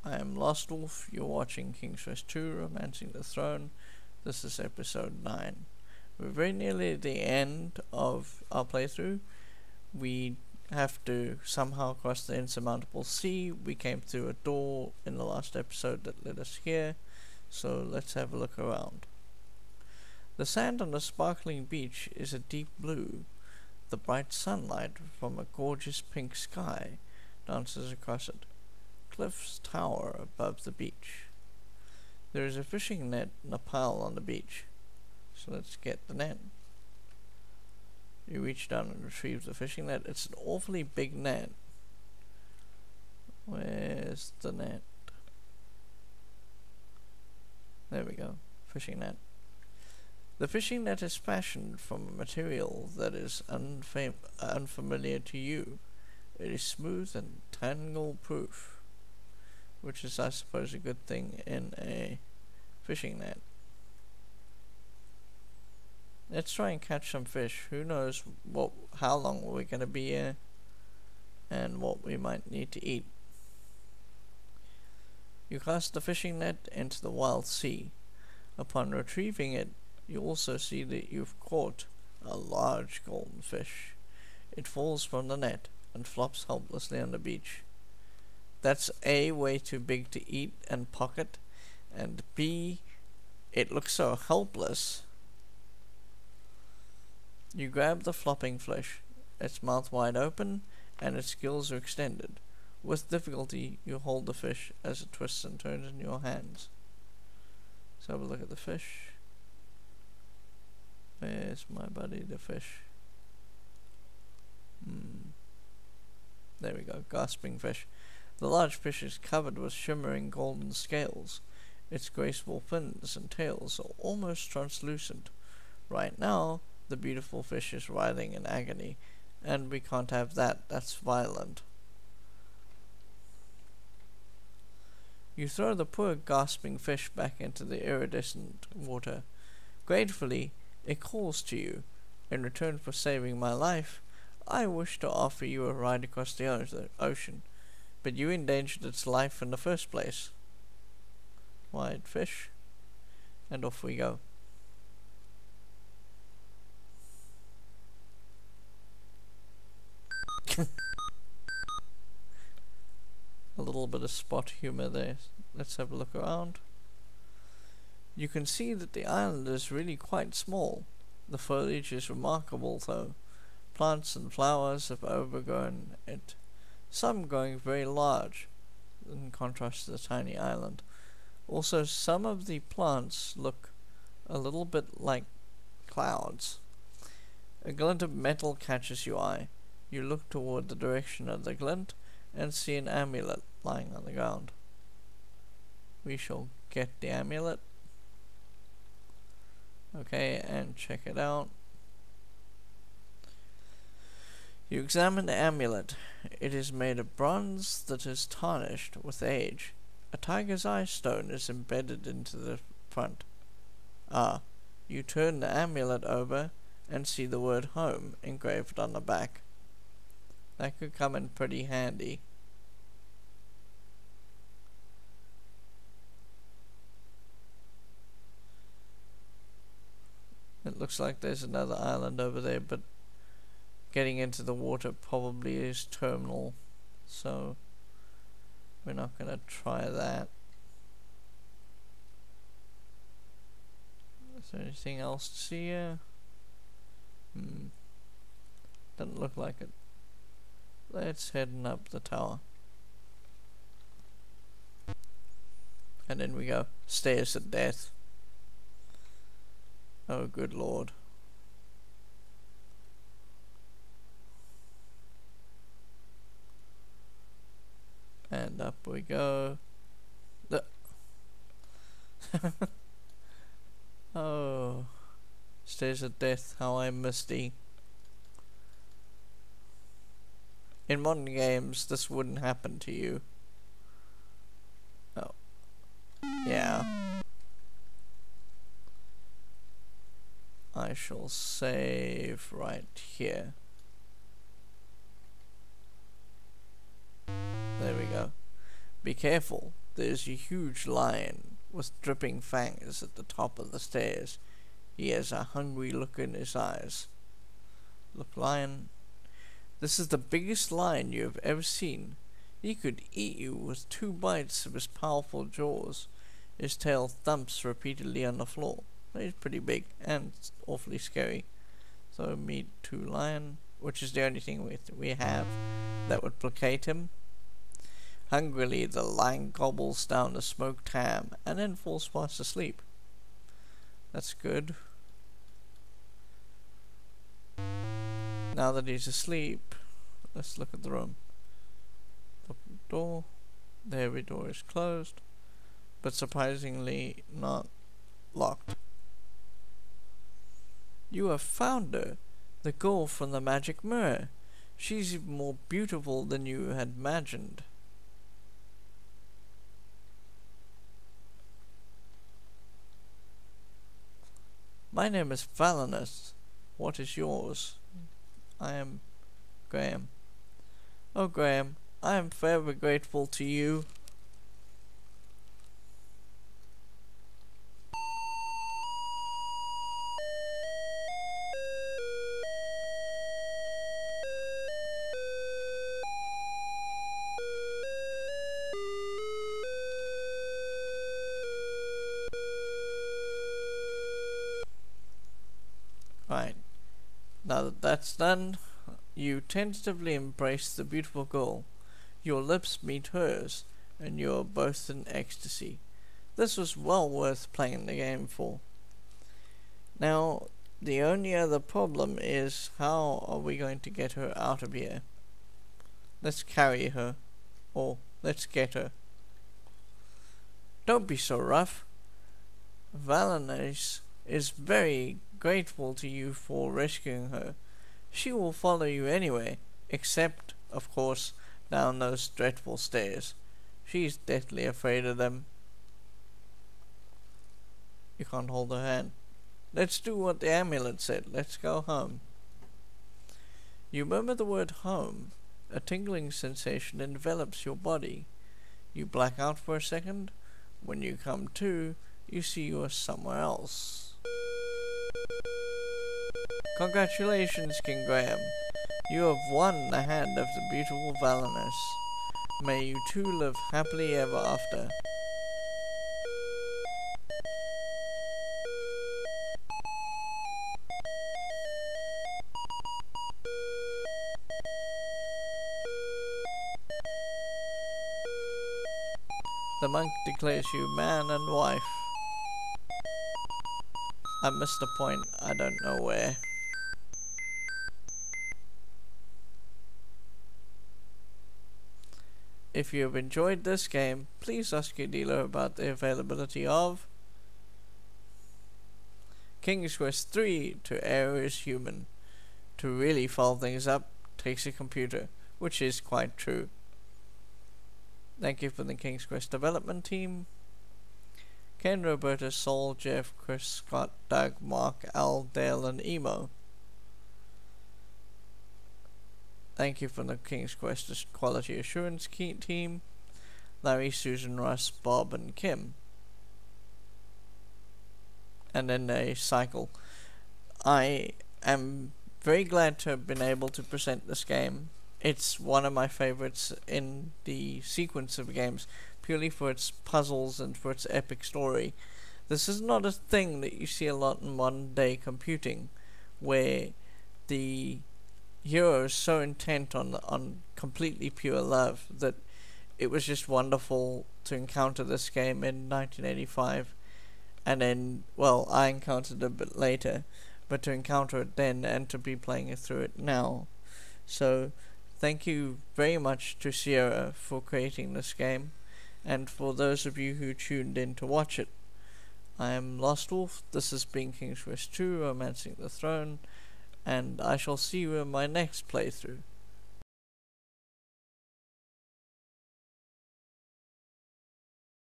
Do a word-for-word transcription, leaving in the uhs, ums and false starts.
I am lostwolfe, you're watching King's Quest two, Romancing the Throne. This is episode nine. We're very nearly at the end of our playthrough. We have to somehow cross the insurmountable sea. We came through a door in the last episode that led us here, so let's have a look around. The sand on the sparkling beach is a deep blue. The bright sunlight from a gorgeous pink sky dances across it. Cliffs tower above the beach. There is a fishing net and a pile on the beach, so let's get the net. You reach down and retrieve the fishing net. It's an awfully big net. Where's the net? There we go. Fishing net. The fishing net is fashioned from a material that is unfam unfamiliar to you. It is smooth and tangle-proof, which is, I suppose, a good thing in a fishing net. Let's try and catch some fish. Who knows what, how long we're going to be here, and what we might need to eat. You cast the fishing net into the wild sea. Upon retrieving it, you also see that you've caught a large golden fish. It falls from the net and flops helplessly on the beach. That's A, way too big to eat and pocket, and B, it looks so helpless. You grab the flopping fish, its mouth wide open, and its gills are extended. With difficulty, you hold the fish as it twists and turns in your hands. Let's have a look at the fish. Where's my buddy, the fish? Hmm. There we go, gasping fish. The large fish is covered with shimmering golden scales. Its graceful fins and tails are almost translucent. Right now, the beautiful fish is writhing in agony, and we can't have that. That's violent. You throw the poor gasping fish back into the iridescent water. Gratefully, it calls to you. In return for saving my life, I wish to offer you a ride across the o ocean, but you endangered its life in the first place. Wide fish, and off we go. A little bit of spot humor there. Let's have a look around. You can see that the island is really quite small. The foliage is remarkable though. Plants and flowers have overgrown it, some growing very large in contrast to the tiny island. Also, some of the plants look a little bit like clouds. A glint of metal catches your eye. You look toward the direction of the glint and see an amulet lying on the ground. We shall get the amulet. Okay, and check it out. You examine the amulet. It is made of bronze that is tarnished with age. A tiger's eye stone is embedded into the front. Ah, you turn the amulet over and see the word home engraved on the back. That could come in pretty handy. It looks like there's another island over there, but getting into the water probably is terminal, so we're not going to try that. Is there anything else to see here? Hmm. Doesn't look like it. Let's head up the tower. And in we go. Stairs of death. Oh, good lord. And up we go. The oh, stairs of death, how I missed thee. In modern games, this wouldn't happen to you. Oh, yeah. I shall save right here. There we go. Be careful, there's a huge lion with dripping fangs at the top of the stairs. He has a hungry look in his eyes. Look, lion, this is the biggest lion you have ever seen. He could eat you with two bites of his powerful jaws. His tail thumps repeatedly on the floor. He's pretty big and awfully scary. So meet two lion, which is the only thing we, we have that would placate him. Hungrily, the lion gobbles down the smoked ham and then falls fast asleep. That's good. Now that he's asleep, let's look at the room. Open the door. The heavy door is closed, but surprisingly not locked. You have found her, the girl from the magic mirror. She's even more beautiful than you had imagined. My name is Valinus. What is yours? I am Graham. Oh, Graham, I am forever grateful to you. Right. Now that that's done, you tentatively embrace the beautiful girl. Your lips meet hers, and you are both in ecstasy. This was well worth playing the game for. Now, the only other problem is, how are we going to get her out of here? Let's carry her. Or, let's get her. Don't be so rough. Valinus is very grateful to you for rescuing her. She will follow you anyway, except, of course, down those dreadful stairs. She's deathly afraid of them. You can't hold her hand. Let's do what the amulet said. Let's go home. You murmur the word home. A tingling sensation envelops your body. You black out for a second. When you come to, you see you are somewhere else. Congratulations, King Graham. You have won the hand of the beautiful Valinus. May you two live happily ever after. The monk declares you man and wife. I missed a point, I don't know where. If you have enjoyed this game, please ask your dealer about the availability of King's Quest three to Error is Human. To really follow things up takes a computer, which is quite true. Thank you for the King's Quest development team. Ken, Roberta, Saul, Jeff, Chris, Scott, Doug, Mark, Al, Dale, and Emo. Thank you from the King's Quest Quality Assurance key team. Larry, Susan, Russ, Bob, and Kim. And then they cycle. I am very glad to have been able to present this game. It's one of my favorites in the sequence of games, purely for its puzzles and for its epic story. This is not a thing that you see a lot in modern day computing, where the hero is so intent on on completely pure love that it was just wonderful to encounter this game in nineteen eighty-five, and then, well, I encountered it a bit later, but to encounter it then and to be playing it through it now. So thank you very much to Sierra for creating this game, and for those of you who tuned in to watch it. I am lostwolfe, this has been King's Quest two, Romancing the Throne, and I shall see you in my next playthrough.